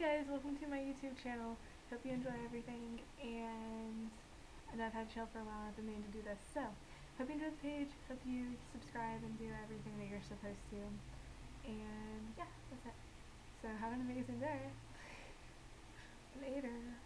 guys, welcome to my YouTube channel. Hope you enjoy everything, and I know I've had to chill for a while. I've been meaning to do this, so hope you enjoy the page. Hope you subscribe and do everything that you're supposed to. And yeah, that's it. So have an amazing day. Later.